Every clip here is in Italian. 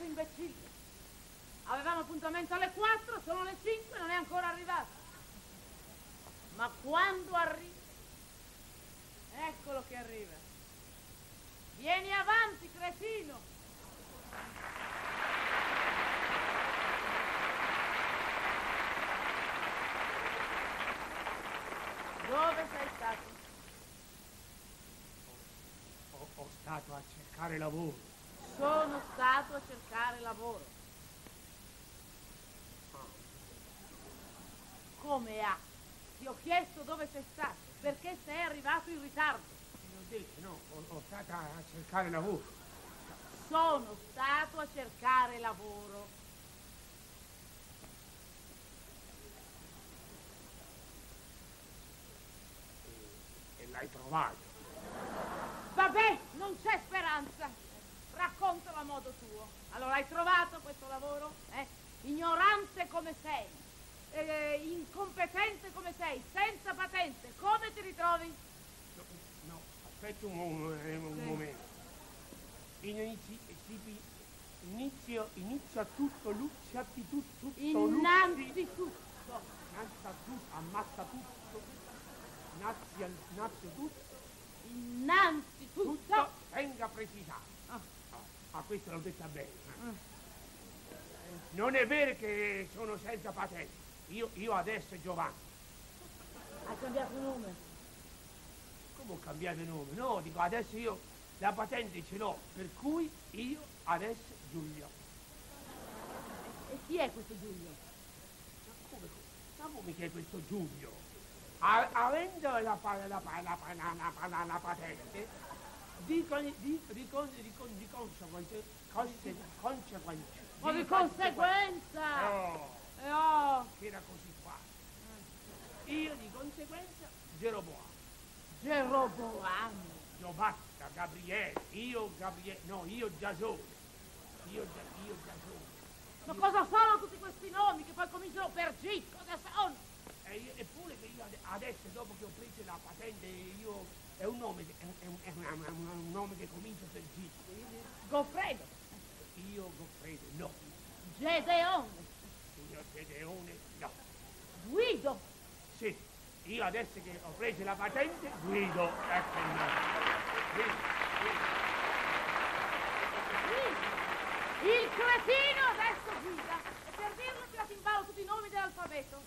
imbecille. Avevamo appuntamento alle 4, sono le 5, non è ancora arrivato. Ma quando arriva? Eccolo che arriva. Vieni avanti, cretino. Dove sei stato? Ho stato a cercare lavoro. Sono stato a cercare lavoro. Come ha? Ti ho chiesto dove sei stato, perché sei arrivato in ritardo. Non ho detto, no, ho stato a cercare lavoro. Sono stato a cercare lavoro. E l'hai trovato. Vabbè, non c'è speranza. Raccontalo a modo tuo. Allora, hai trovato questo lavoro? Ignorante come sei, incompetente come sei, senza patente, come ti ritrovi? No, aspetta un momento. Inizia tutto, lucciati tutto. Innanzitutto. Ammazza tutto. Nazio tutto. Innanzitutto. Venga precisato. Questo l'ho detta bene. Non è vero che sono senza patente. Io adesso Giovanni. Hai cambiato nome? Come ho cambiato nome? No, dico adesso io la patente ce l'ho, per cui io adesso Giulio. E chi è questo Giulio? Ma come che è questo Giulio? Avendo la patente, di conseguenza. Ma di conseguenza? No. Era così qua. Io di conseguenza Geroboamo. Giobatta, Gabriele, io Giasone. Ma cosa sono tutti questi nomi che poi cominciano per G? Cosa sono? Eppure che io adesso, dopo che ho preso la patente, è un nome che comincia per G. Goffredo. Io Goffredo, no. Gedeone. Io Gedeone, no. Guido. Sì, io adesso che ho preso la patente, guido. Ecco il nome. Il cretino adesso guida. E per dirlo ha tirato in ballo tutti i nomi dell'alfabeto.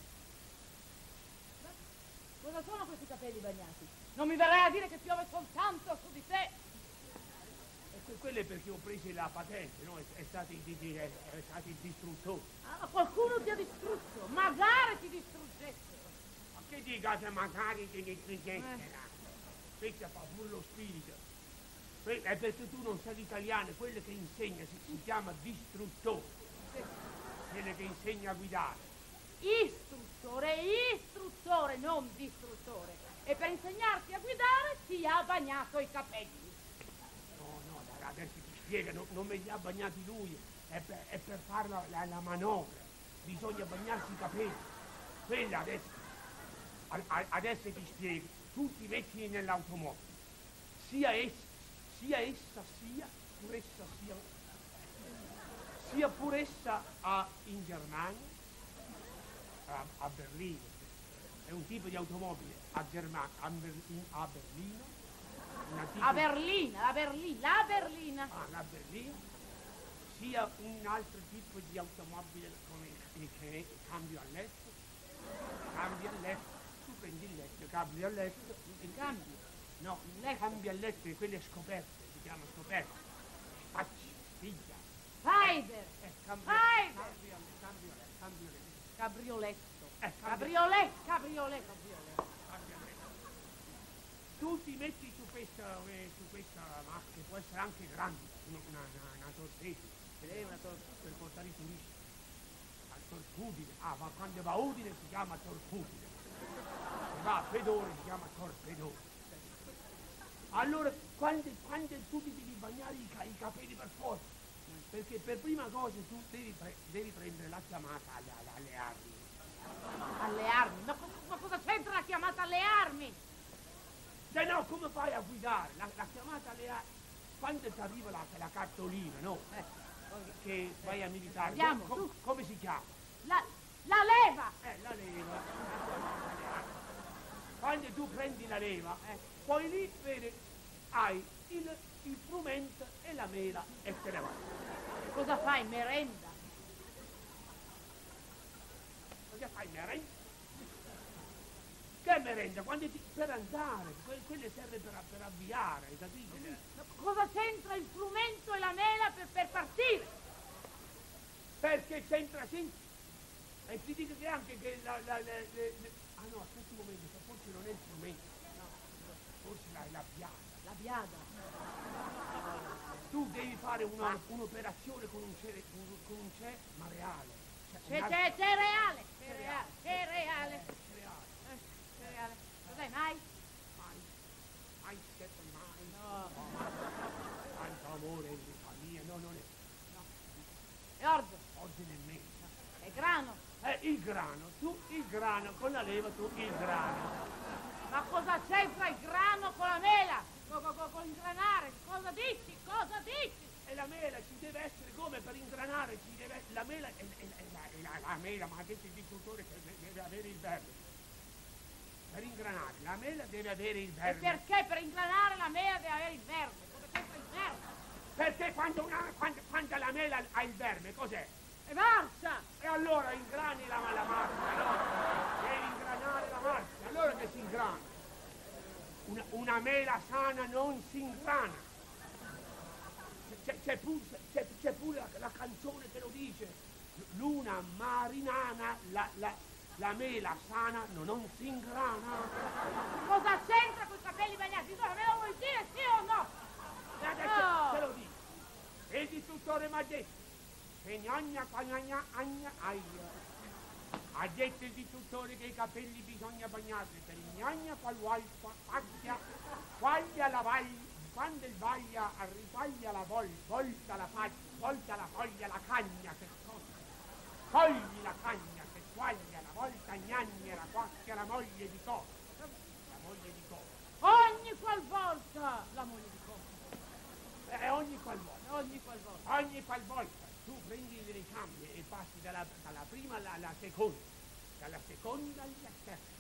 Cosa sono questi capelli bagnati? Non mi verrai a dire che piove soltanto su di te. Quello è perché ho preso la patente, no? È stato il distruttore. Ah, qualcuno ti ha distrutto. Magari ti distruggessero. Ma che dica che magari ti distruggessero? Questo fa pure lo spirito. È perché tu non sai l'italiano, quello che insegna si chiama distruttore. Quello che insegna a guidare. Istruttore, non distruttore. E per insegnarti a guidare ti ha bagnato i capelli. No, adesso ti spiega, non me li ha bagnati lui, è per fare la manovra. Bisogna bagnarsi i capelli. Quella adesso ti spiego. Tu ti metti nell'automobile. Sia pur essa in Germania, a Berlino, è un tipo di automobile a Berlino. La Berlina. La Berlina, sia un altro tipo di automobile come il cambio a letto. Tu prendi il letto, cambio a letto. Il cambio? No, cambio a letto e quelle scoperte, si chiama scoperte. Spacci, piglia. Spider. Cabrioletto. Cabrioletto. Tu ti metti su questa macchina, può essere anche grande, una torsetta, per portare i turisti. A Torpudine, ma quando va a Udine si chiama Torpudine, se va a Fedore si chiama Torpedone. Allora, quando tu ti devi bagnare i capelli per forza, perché per prima cosa tu devi prendere la chiamata alle armi. Alle armi? Ma cosa c'entra la chiamata alle armi? Se no, come fai a guidare? La chiamata alle armi, quando ti arriva la cartolina, no? che vai a militare. Andiamo, tu. Come si chiama? La leva! La leva. Quando tu prendi la leva, poi lì, vedi, hai il frumento e la mela e te ne vai. Cosa fai? Merenda? Cosa fai, merenda? Che merenda? Per andare, quelle serve per avviare, hai capito? Cosa c'entra il frumento e la mela per partire? Perché c'entra sempre. E ti dico che anche che ah no, aspetta un momento, forse non è il frumento, no, forse la biada. La biada. Tu devi fare un'operazione con un c'è, ma reale. Cereale. Cos'è, mai? Mai, certo, mai. No. Tanto amore in famiglia, no, non è. No. E orzo? Oggi nemmeno. E grano? Il grano, tu il grano, con la leva tu il grano. Ma cosa c'entra il grano con la mela? Con ingranare? Cosa dici? E la mela ci deve essere come per ingranare, ci deve la mela è la mela, ma ha detto il distruttore che deve avere il verme. Per ingranare, la mela deve avere il verme. E perché per ingranare la mela deve avere il verme? Cosa c'entra il verme? Perché quando la mela ha il verme, cos'è? E marcia! E allora ingrani la marcia, no? Devi ingranare la marcia, allora che si ingrana. Una mela sana non si ingrana. C'è pure la canzone che lo dice. L'una marinana, la mela sana non si ingrana. Cosa c'entra con i capelli bagnati? No, me lo vuoi dire sì o no? E adesso te lo dico. E il distruttore mi ha detto che gnagna agna aia. Ha detto il distruttore che i capelli bisogna bagnarli per il gnagna quaglia la vaglia, quando il vaglia ripaglia la volta la foglia, la cagna che cosa? Cogli la cagna che quaglia la volta gnagna la quacchia la moglie di cosa? La moglie di cosa? Ogni qualvolta la moglie di cosa? Ogni qualvolta. Ogni qualvolta tu prendi le ricambie e passi dalla prima alla seconda, dalla seconda alla terza.